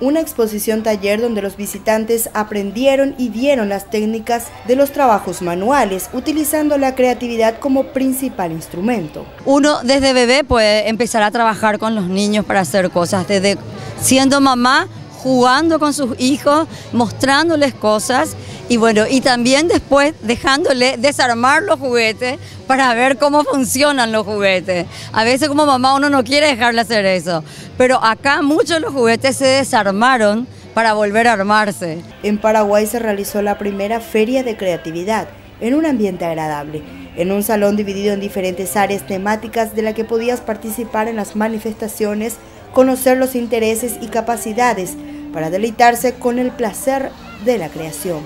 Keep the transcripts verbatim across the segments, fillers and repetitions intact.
una exposición taller donde los visitantes aprendieron y vieron las técnicas de los trabajos manuales, utilizando la creatividad como principal instrumento. Uno desde bebé puede empezar a trabajar con los niños para hacer cosas, desde siendo mamá, jugando con sus hijos, mostrándoles cosas y bueno, y también después dejándole desarmar los juguetes para ver cómo funcionan los juguetes. A veces como mamá uno no quiere dejarle hacer eso, pero acá muchos de los juguetes se desarmaron para volver a armarse. En Paraguay se realizó la primera feria de creatividad en un ambiente agradable, en un salón dividido en diferentes áreas temáticas de la que podías participar en las manifestaciones, conocer los intereses y capacidades para deleitarse con el placer de la creación.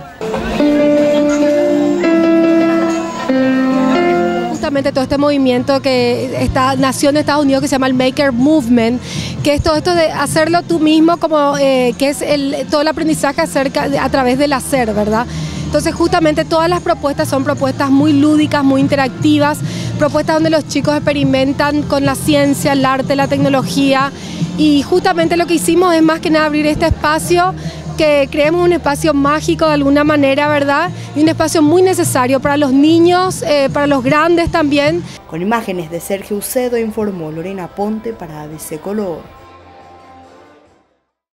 Justamente todo este movimiento que está, nació en Estados Unidos, que se llama el Maker Movement, que es todo esto de hacerlo tú mismo, como eh, que es el, todo el aprendizaje acerca de, a través del hacer, ¿verdad? Entonces justamente todas las propuestas son propuestas muy lúdicas, muy interactivas, propuestas donde los chicos experimentan con la ciencia, el arte, la tecnología, y justamente lo que hicimos es más que nada abrir este espacio, que creemos un espacio mágico de alguna manera, ¿verdad? Y un espacio muy necesario para los niños, eh, para los grandes también. Con imágenes de Sergio Ucedo informó Lorena Ponte para A B C Color.